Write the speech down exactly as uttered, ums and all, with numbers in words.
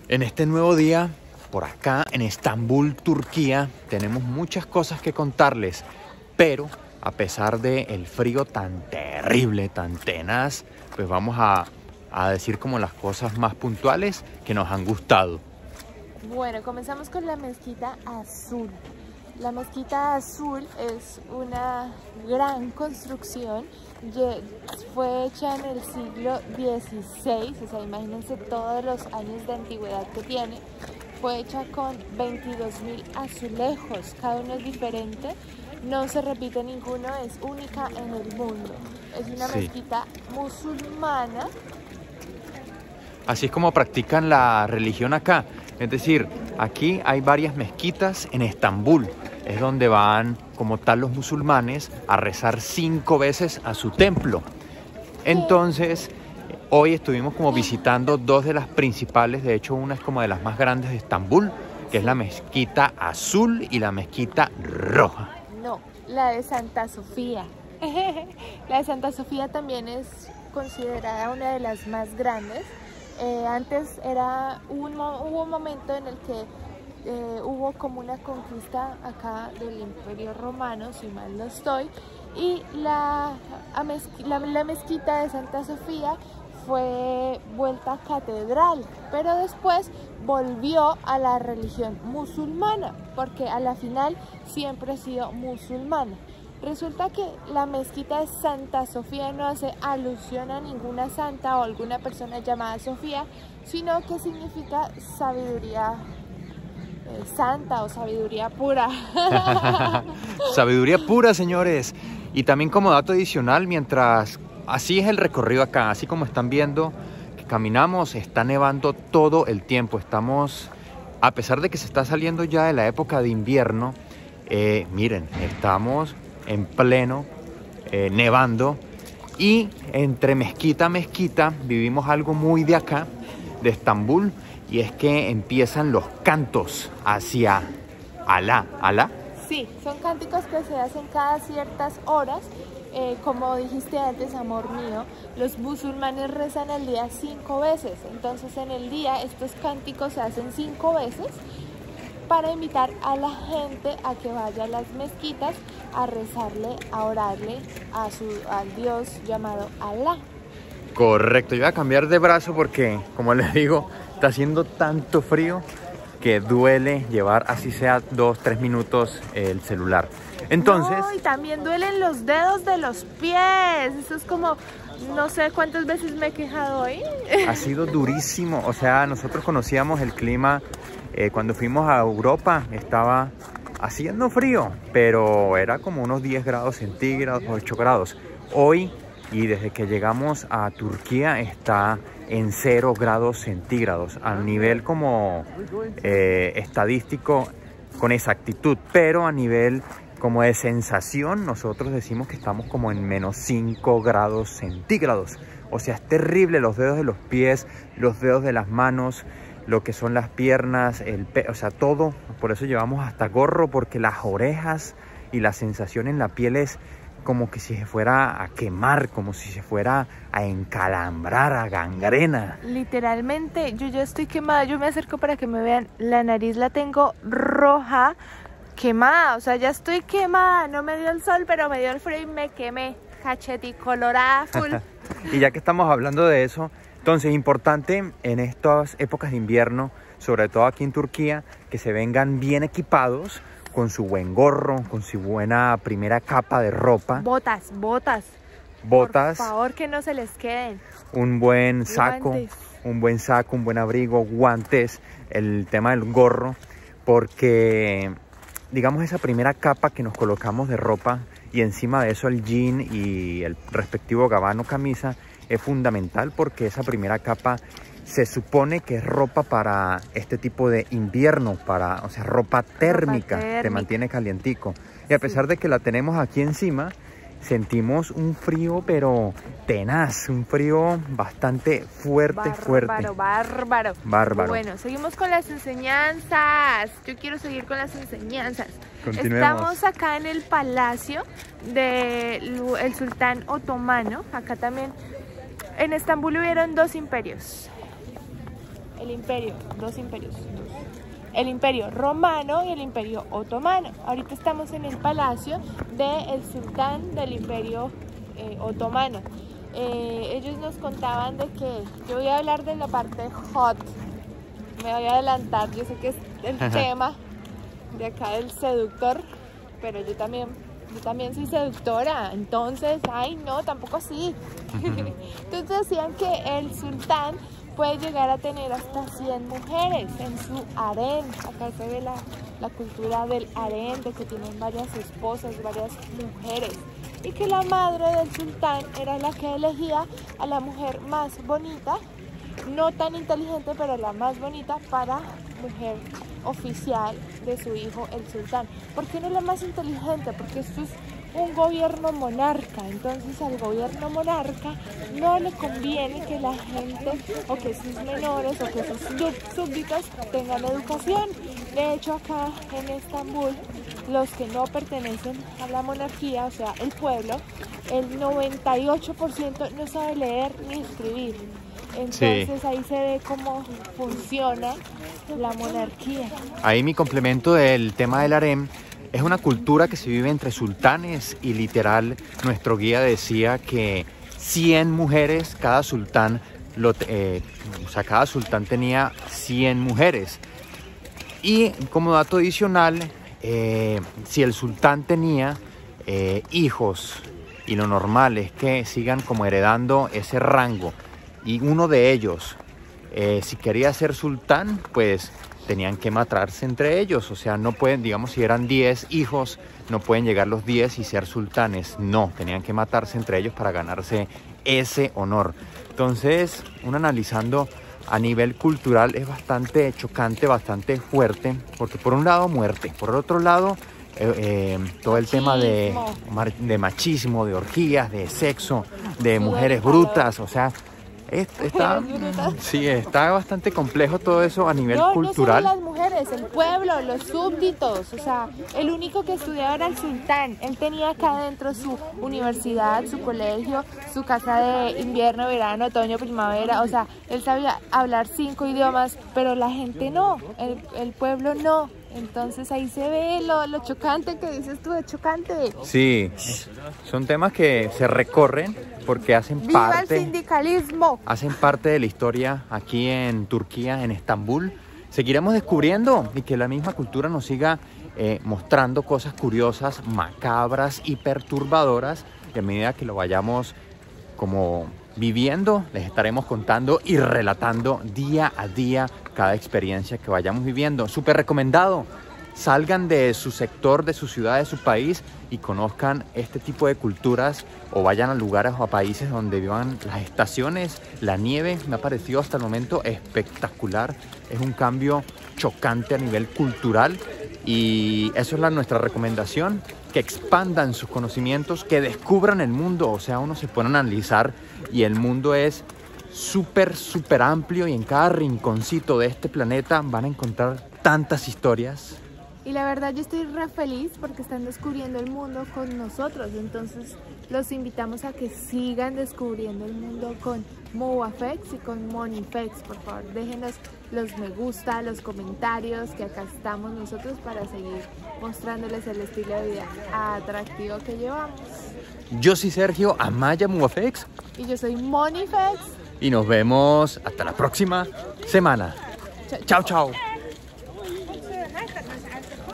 En este nuevo día, por acá en Estambul, Turquía, tenemos muchas cosas que contarles, pero a pesar del frío tan terrible, tan tenaz, pues vamos a, a decir como las cosas más puntuales que nos han gustado. Bueno, comenzamos con la mezquita azul. La mezquita azul es una gran construcción, fue hecha en el siglo dieciséis, o sea, imagínense todos los años de antigüedad que tiene. Fue hecha con veintidós mil azulejos, cada uno es diferente, no se repite ninguno, es única en el mundo. Es una sí. mezquita musulmana. Así es como practican la religión acá, es decir, aquí hay varias mezquitas en Estambul. Es donde van como tal los musulmanes a rezar cinco veces a su templo. Entonces, hoy estuvimos como visitando dos de las principales, de hecho una es como de las más grandes de Estambul, que es la mezquita azul y la mezquita roja. No, la de Santa Sofía. La de Santa Sofía también es considerada una de las más grandes. Eh, antes era un, hubo un momento en el que Eh, hubo como una conquista acá del Imperio Romano, si mal no estoy, y la, la, la mezquita de Santa Sofía fue vuelta catedral, pero después volvió a la religión musulmana, porque a la final siempre ha sido musulmana. Resulta que la mezquita de Santa Sofía no hace alusión a ninguna santa o alguna persona llamada Sofía, sino que significa sabiduría santa o sabiduría pura. Sabiduría pura, señores. Y también como dato adicional, mientras así es el recorrido acá, así como están viendo que caminamos, está nevando todo el tiempo. Estamos, a pesar de que se está saliendo ya de la época de invierno, eh, miren, estamos en pleno eh, nevando. Y entre mezquita a mezquita vivimos algo muy de acá, de Estambul, y es que empiezan los cantos hacia Alá. ¿Alá? Sí, son cánticos que se hacen cada ciertas horas. Eh, como dijiste antes, amor mío, los musulmanes rezan al día cinco veces. Entonces en el día estos cánticos se hacen cinco veces para invitar a la gente a que vaya a las mezquitas a rezarle, a orarle a su, al Dios llamado Alá. Correcto, yo voy a cambiar de brazo porque, como les digo, está haciendo tanto frío que duele llevar así sea dos, tres minutos el celular. Entonces... No, y también duelen los dedos de los pies. Eso es como, no sé cuántas veces me he quejado hoy. Ha sido durísimo. O sea, nosotros conocíamos el clima eh, cuando fuimos a Europa. Estaba haciendo frío, pero era como unos diez grados centígrados, ocho grados. Hoy... Y desde que llegamos a Turquía está en cero grados centígrados, a nivel como eh, estadístico con exactitud, pero a nivel como de sensación nosotros decimos que estamos como en menos cinco grados centígrados. O sea, es terrible, los dedos de los pies, los dedos de las manos, lo que son las piernas, el pe o sea, todo. Por eso llevamos hasta gorro, porque las orejas y la sensación en la piel es como que si se fuera a quemar, como si se fuera a encalambrar, a gangrena. Literalmente, yo ya estoy quemada. Yo me acerco para que me vean. La nariz la tengo roja, quemada. O sea, ya estoy quemada. No me dio el sol, pero me dio el frío y me quemé. Cacheticolorada, full. Y ya que estamos hablando de eso, entonces importante en estas épocas de invierno, sobre todo aquí en Turquía, que se vengan bien equipados, con su buen gorro, con su buena primera capa de ropa. Botas, botas. Botas. Por favor, que no se les queden. Un buen saco, guantes. un buen saco, un buen abrigo, guantes, el tema del gorro, porque digamos esa primera capa que nos colocamos de ropa y encima de eso el jean y el respectivo gabán o camisa es fundamental, porque esa primera capa se supone que es ropa para este tipo de invierno, para, o sea, ropa térmica, ropa térmica. Te mantiene calientico. Y a pesar sí. de que la tenemos aquí encima, sentimos un frío, pero tenaz, un frío bastante fuerte, bárbaro, fuerte. Bárbaro, bárbaro. Bárbaro. Bueno, seguimos con las enseñanzas. Yo quiero seguir con las enseñanzas. Continuemos. Estamos acá en el palacio del sultán otomano. Acá también, en Estambul hubieron dos imperios. el imperio, dos imperios, dos. El imperio romano y el imperio otomano. Ahorita estamos en el palacio del sultán del imperio eh, otomano. Eh, ellos nos contaban de que, yo voy a hablar de la parte hot, me voy a adelantar, yo sé que es el tema de acá del seductor, pero yo también, yo también soy seductora, entonces, ay no, tampoco así. Entonces decían que el sultán puede llegar a tener hasta cien mujeres en su harén. Acá se ve la, la cultura del harén, de que tienen varias esposas, varias mujeres. Y que la madre del sultán era la que elegía a la mujer más bonita, no tan inteligente, pero la más bonita para mujer oficial de su hijo, el sultán. ¿Por qué no la más inteligente? Porque esto es un gobierno monarca, entonces al gobierno monarca no le conviene que la gente o que sus menores o que sus súbditos tengan educación. De hecho, acá en Estambul, los que no pertenecen a la monarquía, o sea, el pueblo, el noventa y ocho por ciento no sabe leer ni escribir. Entonces sí, ahí se ve cómo funciona la monarquía. Ahí mi complemento del tema del harem. Es una cultura que se vive entre sultanes y literal nuestro guía decía que cien mujeres, cada sultán, lo, eh, o sea, cada sultán tenía cien mujeres. Y como dato adicional, eh, si el sultán tenía eh, hijos y lo normal es que sigan como heredando ese rango y uno de ellos, eh, si quería ser sultán, pues tenían que matarse entre ellos, o sea, no pueden, digamos, si eran diez hijos, no pueden llegar los diez y ser sultanes, no, tenían que matarse entre ellos para ganarse ese honor. Entonces, uno analizando a nivel cultural es bastante chocante, bastante fuerte, porque por un lado muerte, por otro lado eh, eh, todo el tema de, de machismo, de orgías, de sexo, de mujeres brutas, o sea, Está, sí, está bastante complejo todo eso a nivel no, cultural. No solo las mujeres, el pueblo, los súbditos, o sea, el único que estudiaba era el sultán. Él tenía acá adentro su universidad, su colegio, su casa de invierno, verano, otoño, primavera, o sea, él sabía hablar cinco idiomas, pero la gente no, el, el pueblo no. Entonces ahí se ve lo, lo chocante que dices tú, de chocante. Sí, son temas que se recorren porque hacen ¡Viva parte, el sindicalismo! Hacen parte de la historia aquí en Turquía, en Estambul. Seguiremos descubriendo y que la misma cultura nos siga eh, mostrando cosas curiosas, macabras y perturbadoras. Y a medida que lo vayamos como viviendo, les estaremos contando y relatando día a día cada experiencia que vayamos viviendo. Súper recomendado. Salgan de su sector, de su ciudad, de su país y conozcan este tipo de culturas o vayan a lugares o a países donde vivan las estaciones. La nieve me ha parecido hasta el momento espectacular. Es un cambio chocante a nivel cultural y eso es la, nuestra recomendación, que expandan sus conocimientos, que descubran el mundo. O sea, uno se pone a analizar y el mundo es súper, súper amplio y en cada rinconcito de este planeta van a encontrar tantas historias. Y la verdad yo estoy re feliz porque están descubriendo el mundo con nosotros, entonces los invitamos a que sigan descubriendo el mundo con MoaFex y con Monifex. Por favor, déjenos los me gusta, los comentarios, que acá estamos nosotros para seguir mostrándoles el estilo de vida atractivo que llevamos. Yo soy Sergio Amaya MoaFex. Y yo soy Monifex. Y nos vemos hasta la próxima semana. Chao, chao.